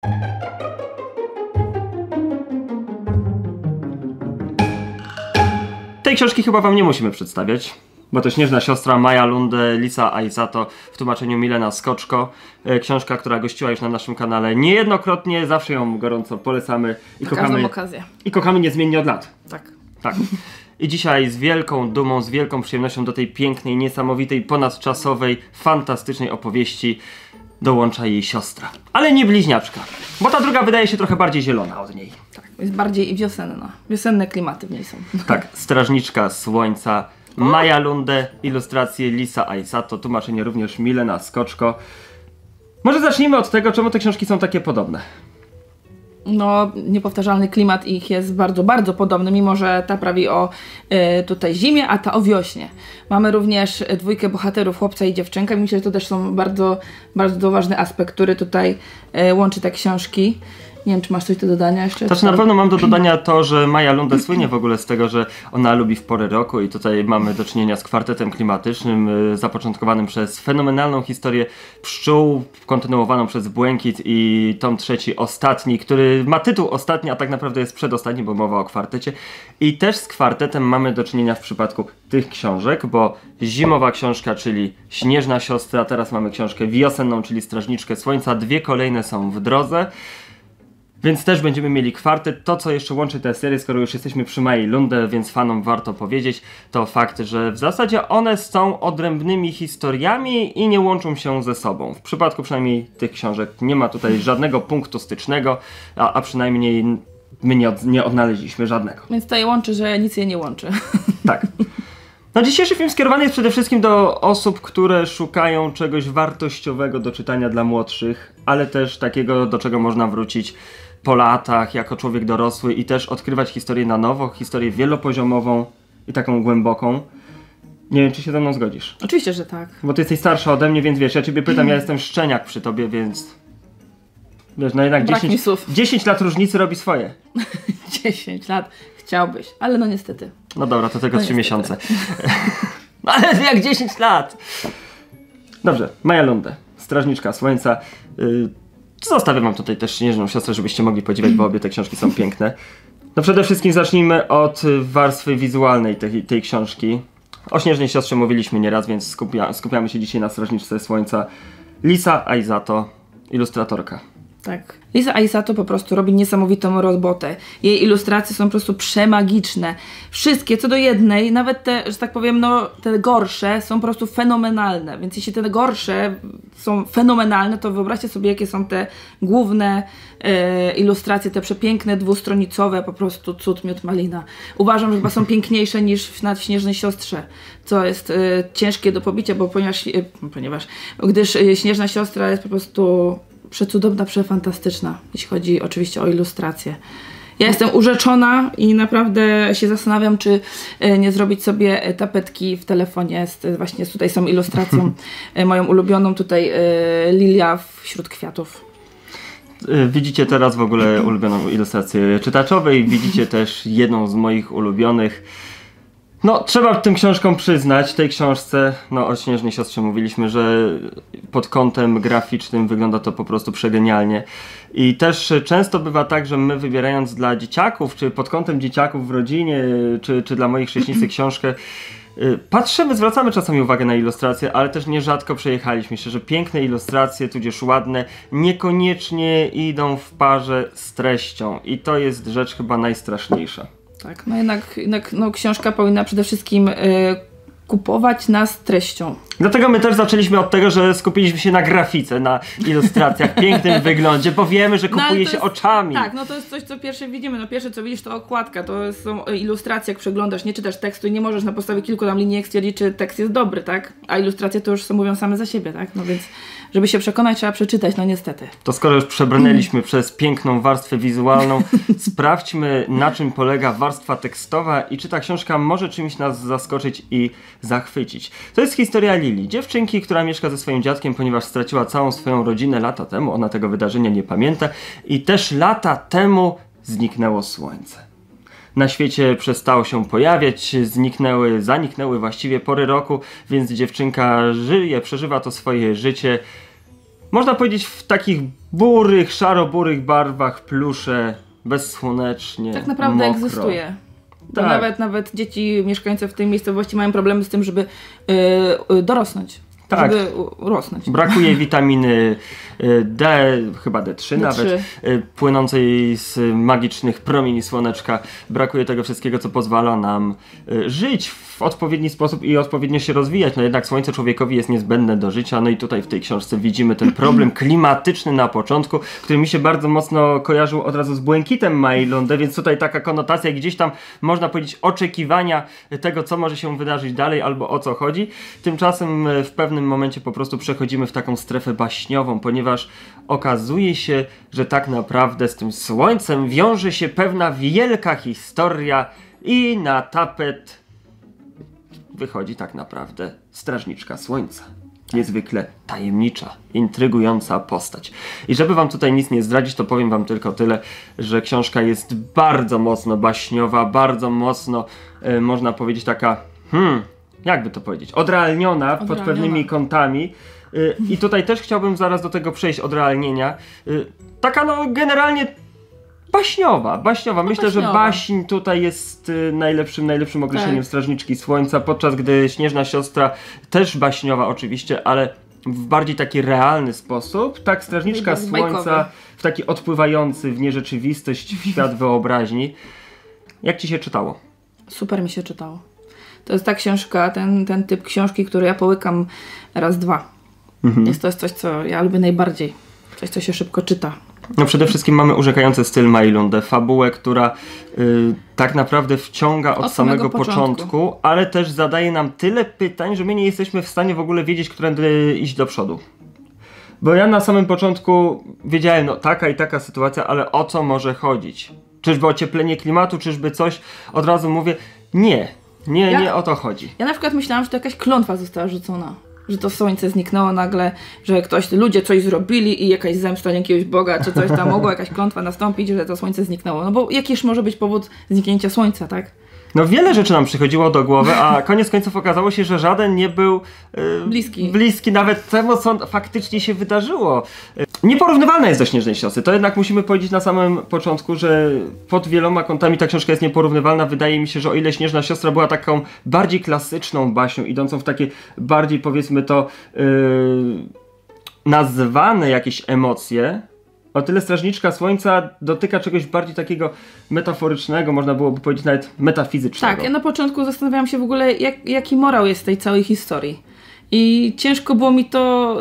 Tej książki chyba wam nie musimy przedstawiać, bo to Śnieżna siostra Maja Lunde, Lisa Aizato w tłumaczeniu Milena Skoczko. Książka, która gościła już na naszym kanale niejednokrotnie, zawsze ją gorąco polecamy i kochamy. Okazję. I kochamy niezmiennie od lat. Tak. I dzisiaj z wielką dumą, z wielką przyjemnością do tej pięknej, niesamowitej, ponadczasowej, fantastycznej opowieści dołącza jej siostra. Ale nie bliźniaczka, bo ta druga wydaje się trochę bardziej zielona od niej. Tak, jest bardziej wiosenna. Wiosenne klimaty w niej są. Tak, Strażniczka Słońca, Maja Lunde, ilustracje Lisa Aizato, tłumaczenie również Milena Skoczko. Może zacznijmy od tego, czemu te książki są takie podobne. No, niepowtarzalny klimat ich jest bardzo, bardzo podobny, mimo że ta prawi o tutaj zimie, a ta o wiośnie. Mamy również dwójkę bohaterów, chłopca i dziewczynkę. Myślę, że to też są bardzo, bardzo ważny aspekt, który tutaj łączy te książki. Nie wiem, czy masz coś do dodania jeszcze? Znaczy na pewno mam do dodania to, że Maja Lunde słynie w ogóle z tego, że ona lubi w porę roku i tutaj mamy do czynienia z kwartetem klimatycznym zapoczątkowanym przez fenomenalną historię pszczół, kontynuowaną przez Błękit i tom trzeci ostatni, który ma tytuł ostatni, a tak naprawdę jest przedostatni, bo mowa o kwartecie. I też z kwartetem mamy do czynienia w przypadku tych książek, bo zimowa książka, czyli Śnieżna siostra, teraz mamy książkę wiosenną, czyli Strażniczkę Słońca, dwie kolejne są w drodze. Więc też będziemy mieli kwartet. To, co jeszcze łączy tę serię, skoro już jesteśmy przy Mai Lunde, więc fanom warto powiedzieć, to fakt, że w zasadzie one są odrębnymi historiami i nie łączą się ze sobą. W przypadku przynajmniej tych książek nie ma tutaj żadnego punktu stycznego, a przynajmniej my nie odnaleźliśmy żadnego. Więc to je łączy, że nic je nie łączy. Tak. No, dzisiejszy film skierowany jest przede wszystkim do osób, które szukają czegoś wartościowego do czytania dla młodszych, ale też takiego, do czego można wrócić po latach, jako człowiek dorosły i też odkrywać historię na nowo, historię wielopoziomową i taką głęboką. Nie wiem, czy się ze mną zgodzisz. Oczywiście, że tak. Bo ty jesteś starsza ode mnie, więc wiesz, ja ciebie pytam, ja jestem szczeniak przy tobie, więc... Wiesz, no jednak 10 lat różnicy robi swoje. 10 lat chciałbyś, ale no niestety. No dobra, to tylko 3 miesiące. Ale jak 10 lat! Dobrze, Maja Lunde, Strażniczka Słońca. Zostawię wam tutaj też Śnieżną siostrę, żebyście mogli podziwiać, bo obie te książki są piękne. No przede wszystkim zacznijmy od warstwy wizualnej tej książki. O Śnieżnej siostrze mówiliśmy nieraz, więc skupiamy się dzisiaj na Strażniczce Słońca. Lisa Aizato, ilustratorka. Tak. Lisa Aizato po prostu robi niesamowitą robotę. Jej ilustracje są po prostu przemagiczne. Wszystkie, co do jednej, nawet te, że tak powiem, no te gorsze są po prostu fenomenalne. Więc jeśli te gorsze są fenomenalne, to wyobraźcie sobie, jakie są te główne ilustracje, te przepiękne, dwustronicowe, po prostu cud, miód, malina. Uważam, że chyba są piękniejsze niż na Śnieżnej siostrze, co jest ciężkie do pobicia, bo gdyż Śnieżna siostra jest po prostu przecudowna, przefantastyczna, jeśli chodzi oczywiście o ilustrację. Ja jestem urzeczona i naprawdę się zastanawiam, czy nie zrobić sobie tapetki w telefonie. Właśnie tutaj są ilustracją moją ulubioną, tutaj lilia wśród kwiatów. Widzicie teraz w ogóle ulubioną ilustrację czytaczowej, widzicie też jedną z moich ulubionych. No, trzeba tym książkom przyznać, tej książce, no o Śnieżnej siostrze mówiliśmy, że pod kątem graficznym wygląda to po prostu przegenialnie. I też często bywa tak, że my wybierając dla dzieciaków, czy pod kątem dzieciaków w rodzinie, czy dla moich chrześcijańskich książkę, patrzymy, zwracamy czasami uwagę na ilustracje, ale też nierzadko przejechaliśmy się, że piękne ilustracje, tudzież ładne, niekoniecznie idą w parze z treścią. I to jest rzecz chyba najstraszniejsza. Tak, no jednak no, książka powinna przede wszystkim kupować nas treścią. Dlatego my też zaczęliśmy od tego, że skupiliśmy się na grafice, na ilustracjach, pięknym wyglądzie, bo wiemy, że kupuje się oczami. Tak, no to jest coś, co pierwsze widzimy. No pierwsze, co widzisz, to okładka, to są ilustracje, jak przeglądasz, nie czytasz tekstu i nie możesz na podstawie kilku tam linijek stwierdzić, czy tekst jest dobry, tak? A ilustracje to już mówią same za siebie, tak? No więc, żeby się przekonać, trzeba przeczytać, no niestety. To skoro już przebrnęliśmy przez piękną warstwę wizualną, sprawdźmy, na czym polega warstwa tekstowa i czy ta książka może czymś nas zaskoczyć i zachwycić. To jest historia Lili, dziewczynki, która mieszka ze swoim dziadkiem, ponieważ straciła całą swoją rodzinę lata temu. Ona tego wydarzenia nie pamięta i też lata temu zniknęło słońce. Na świecie przestało się pojawiać, zaniknęły właściwie pory roku, więc dziewczynka żyje, przeżywa to swoje życie można powiedzieć w takich burych, szaro-burych barwach, plusze, bezsłonecznie, Tak naprawdę mokro. egzystuje. Bo Tak. nawet dzieci mieszkające w tej miejscowości mają problemy z tym, żeby dorosnąć. Tak. Żeby rosnąć. Brakuje witaminy D, chyba D3 nawet, płynącej z magicznych promieni słoneczka. Brakuje tego wszystkiego, co pozwala nam żyć w odpowiedni sposób i odpowiednio się rozwijać. No jednak słońce człowiekowi jest niezbędne do życia. No i tutaj w tej książce widzimy ten problem klimatyczny na początku, który mi się bardzo mocno kojarzył od razu z błękitem Mai Lunde, więc tutaj taka konotacja, gdzieś tam można powiedzieć oczekiwania tego, co może się wydarzyć dalej albo o co chodzi. Tymczasem w pewnym momencie po prostu przechodzimy w taką strefę baśniową, ponieważ okazuje się, że tak naprawdę z tym słońcem wiąże się pewna wielka historia i na tapet wychodzi tak naprawdę strażniczka słońca. Niezwykle tajemnicza, intrygująca postać. I żeby wam tutaj nic nie zdradzić, to powiem wam tylko tyle, że książka jest bardzo mocno baśniowa, bardzo mocno, można powiedzieć, taka, jakby to powiedzieć, odrealniona pod pewnymi kątami. I tutaj też chciałbym zaraz do tego przejść, odrealnienia. Taka no generalnie baśniowa. Myślę, że baśń tutaj jest najlepszym określeniem strażniczki słońca, podczas gdy Śnieżna siostra też baśniowa oczywiście, ale w bardziej taki realny sposób. Tak, strażniczka słońca w taki odpływający w nierzeczywistość, w świat wyobraźni. Jak ci się czytało? Super mi się czytało. To jest ta książka, ten typ książki, który ja połykam raz, dwa. To jest coś, co ja lubię najbardziej. Coś, co się szybko czyta. No przede wszystkim mamy urzekający styl Mai Lunde, fabułę, która tak naprawdę wciąga od samego początku, ale też zadaje nam tyle pytań, że my nie jesteśmy w stanie w ogóle wiedzieć, którędy iść do przodu. Bo ja na samym początku wiedziałem, no taka i taka sytuacja, ale o co może chodzić? Czyżby ocieplenie klimatu, czyżby coś? Od razu mówię, nie o to chodzi. Ja na przykład myślałam, że to jakaś klątwa została rzucona. Że to słońce zniknęło nagle, że ludzie coś zrobili i jakaś zemsta jakiegoś Boga, czy coś tam mogło, jakaś klątwa nastąpić, że to słońce zniknęło. No bo jakiż może być powód zniknięcia słońca, tak? No wiele rzeczy nam przychodziło do głowy, a koniec końców okazało się, że żaden nie był bliski nawet temu, co faktycznie się wydarzyło. Nieporównywalna jest do Śnieżnej siostry. To jednak musimy powiedzieć na samym początku, że pod wieloma kątami ta książka jest nieporównywalna. Wydaje mi się, że o ile Śnieżna siostra była taką bardziej klasyczną baśnią, idącą w takie bardziej, powiedzmy to, nazwane jakieś emocje, o tyle Strażniczka Słońca dotyka czegoś bardziej takiego metaforycznego, można byłoby powiedzieć nawet metafizycznego. Tak, ja na początku zastanawiałam się w ogóle, jaki morał jest w tej całej historii. I ciężko było mi to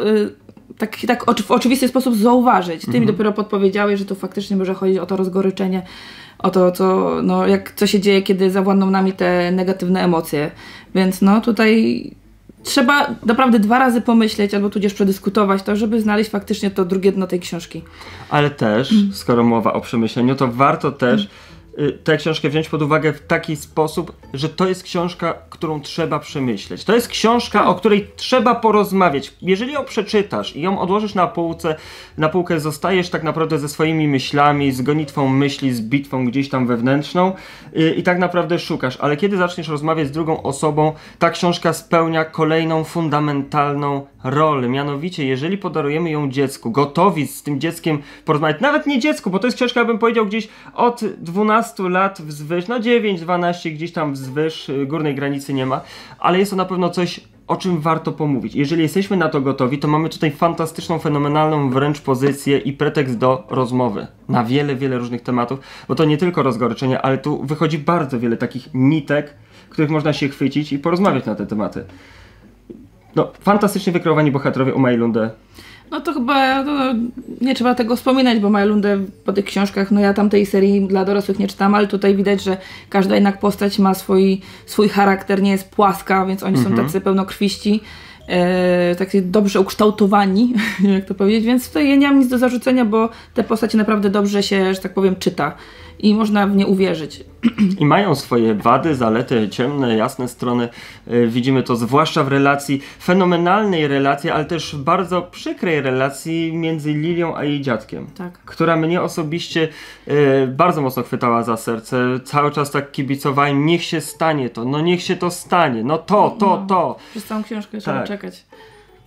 w oczywisty sposób zauważyć. Ty mi dopiero podpowiedziałeś, że tu faktycznie może chodzić o to rozgoryczenie, o to, co się dzieje, kiedy zawładną nami te negatywne emocje. Więc no tutaj trzeba naprawdę 2 razy pomyśleć, albo tudzież przedyskutować to, żeby znaleźć faktycznie to drugie dno tej książki. Ale też, skoro mowa o przemyśleniu, to warto też tę książkę wziąć pod uwagę w taki sposób, że to jest książka, którą trzeba przemyśleć. To jest książka, o której trzeba porozmawiać. Jeżeli ją przeczytasz i ją odłożysz na półkę zostajesz tak naprawdę ze swoimi myślami, z gonitwą myśli, z bitwą gdzieś tam wewnętrzną i tak naprawdę szukasz. Ale kiedy zaczniesz rozmawiać z drugą osobą, ta książka spełnia kolejną fundamentalną rolę. Mianowicie, jeżeli podarujemy ją dziecku, gotowi z tym dzieckiem porozmawiać, nawet nie dziecku, bo to jest książka, bym powiedział, gdzieś od 12 lat wzwyż, no 9, 12 gdzieś tam wzwyż, górnej granicy nie ma, ale jest to na pewno coś, o czym warto pomówić. Jeżeli jesteśmy na to gotowi, to mamy tutaj fantastyczną, fenomenalną wręcz pozycję i pretekst do rozmowy na wiele, wiele różnych tematów, bo to nie tylko rozgoryczenie, ale tu wychodzi bardzo wiele takich nitek, których można się chwycić i porozmawiać na te tematy. No, fantastycznie wykreowani bohaterowie u Mai Lunde. No to chyba nie trzeba tego wspominać, bo Maja Lunde po tych książkach, no ja tamtej serii dla dorosłych nie czytam, ale tutaj widać, że każda jednak postać ma swój charakter, nie jest płaska, więc oni są tacy pełnokrwiści, tacy dobrze ukształtowani, jak to powiedzieć, więc tutaj ja nie mam nic do zarzucenia, bo te postacie naprawdę dobrze się, że tak powiem, czyta i można w nie uwierzyć. I mają swoje wady, zalety, ciemne, jasne strony. Widzimy to zwłaszcza w relacji, fenomenalnej relacji, ale też bardzo przykrej relacji między Lilią a jej dziadkiem. Tak. Która mnie osobiście bardzo mocno chwytała za serce. Cały czas tak kibicowałem, niech się stanie to, no niech się to stanie, no to. Przez całą książkę trzeba czekać.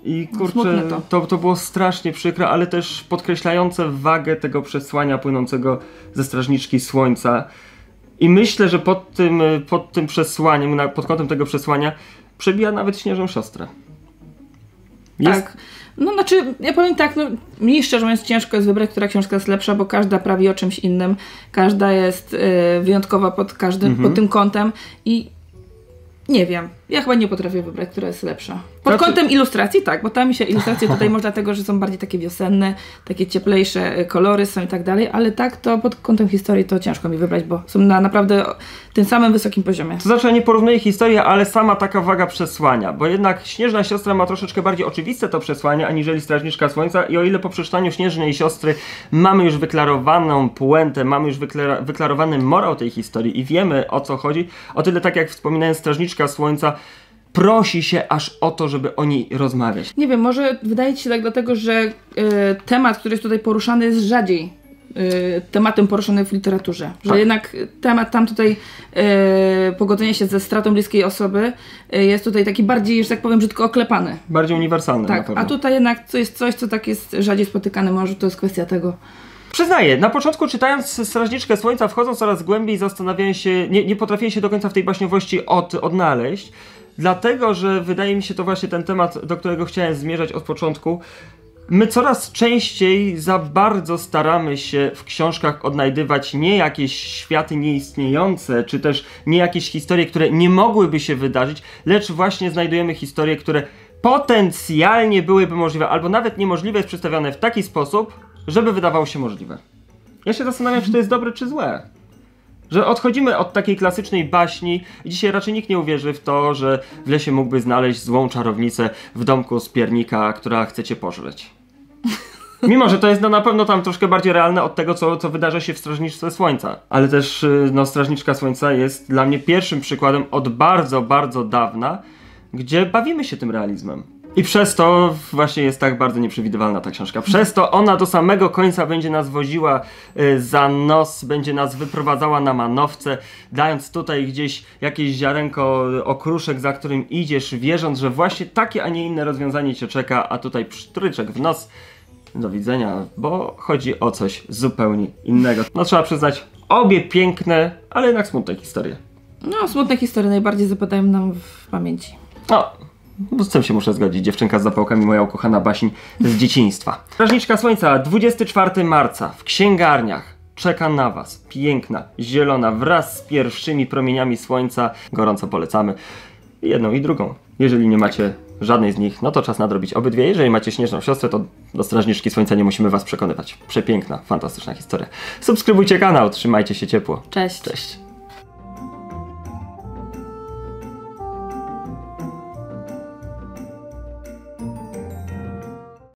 I kurczę, to było strasznie przykre, ale też podkreślające wagę tego przesłania płynącego ze Strażniczki Słońca. I myślę, że pod tym przesłaniem, pod kątem tego przesłania przebija nawet Śnieżną Siostrę. Tak. No znaczy, ja powiem tak, no mi szczerze mówiąc ciężko jest wybrać, która książka jest lepsza, bo każda prawi o czymś innym. Każda jest wyjątkowa pod tym kątem i nie wiem. Ja chyba nie potrafię wybrać, która jest lepsza. Pod kątem ilustracji tak, bo tam mi się ilustracje tutaj może dlatego, że są bardziej takie wiosenne, takie cieplejsze kolory są i tak dalej, ale tak to pod kątem historii to ciężko mi wybrać, bo są na naprawdę tym samym wysokim poziomie. To znaczy, nie porównuję historię, ale sama taka waga przesłania, bo jednak Śnieżna Siostra ma troszeczkę bardziej oczywiste to przesłanie, aniżeli Strażniczka Słońca i o ile po przeczytaniu Śnieżnej Siostry mamy już wyklarowaną puentę, mamy już wyklarowany morał tej historii i wiemy, o co chodzi, o tyle tak jak wspominałem, Strażniczka Słońca prosi się aż o to, żeby o niej rozmawiać. Nie wiem, może wydaje ci się tak dlatego, że temat, który jest tutaj poruszany, jest rzadziej tematem poruszonym w literaturze. Że tak. jednak temat tam tutaj pogodzenia się ze stratą bliskiej osoby jest tutaj taki bardziej, że tak powiem, brzydko oklepany. Bardziej uniwersalny tak, na pewno. A tutaj jednak to jest coś, co tak jest rzadziej spotykane, może to jest kwestia tego. Przyznaję, na początku czytając Strażniczkę Słońca, wchodząc coraz głębiej, zastanawiałem się, nie potrafiłem się do końca w tej baśniowości odnaleźć, dlatego, że wydaje mi się to właśnie ten temat, do którego chciałem zmierzać od początku. My coraz częściej za bardzo staramy się w książkach odnajdywać nie jakieś światy nieistniejące, czy też nie jakieś historie, które nie mogłyby się wydarzyć, lecz właśnie znajdujemy historie, które potencjalnie byłyby możliwe, albo nawet niemożliwe jest przedstawione w taki sposób, żeby wydawało się możliwe. Ja się zastanawiam, czy to jest dobre, czy złe. Że odchodzimy od takiej klasycznej baśni i dzisiaj raczej nikt nie uwierzy w to, że w lesie mógłby znaleźć złą czarownicę w domku z piernika, która chce cię pożreć. Mimo, że to jest na pewno tam troszkę bardziej realne od tego, co wydarza się w Strażniczce Słońca. Ale też Strażniczka Słońca jest dla mnie pierwszym przykładem od bardzo, bardzo dawna, gdzie bawimy się tym realizmem. I przez to właśnie jest tak bardzo nieprzewidywalna ta książka. Przez to ona do samego końca będzie nas woziła za nos, będzie nas wyprowadzała na manowce, dając tutaj gdzieś jakieś ziarenko, okruszek, za którym idziesz, wierząc, że właśnie takie, a nie inne rozwiązanie cię czeka, a tutaj psztryczek w nos. Do widzenia, bo chodzi o coś zupełnie innego. No trzeba przyznać, obie piękne, ale jednak smutne historie. No, smutne historie najbardziej zapadają nam w pamięci. No, z tym się muszę zgodzić. Dziewczynka z zapałkami, moja ukochana baśń z dzieciństwa. Strażniczka Słońca, 24 marca w księgarniach. Czeka na was. Piękna, zielona, wraz z pierwszymi promieniami słońca. Gorąco polecamy. Jedną i drugą. Jeżeli nie macie żadnej z nich, no to czas nadrobić obydwie. Jeżeli macie Śnieżną Siostrę, to do Strażniczki Słońca nie musimy was przekonywać. Przepiękna, fantastyczna historia. Subskrybujcie kanał, trzymajcie się ciepło. Cześć. Cześć.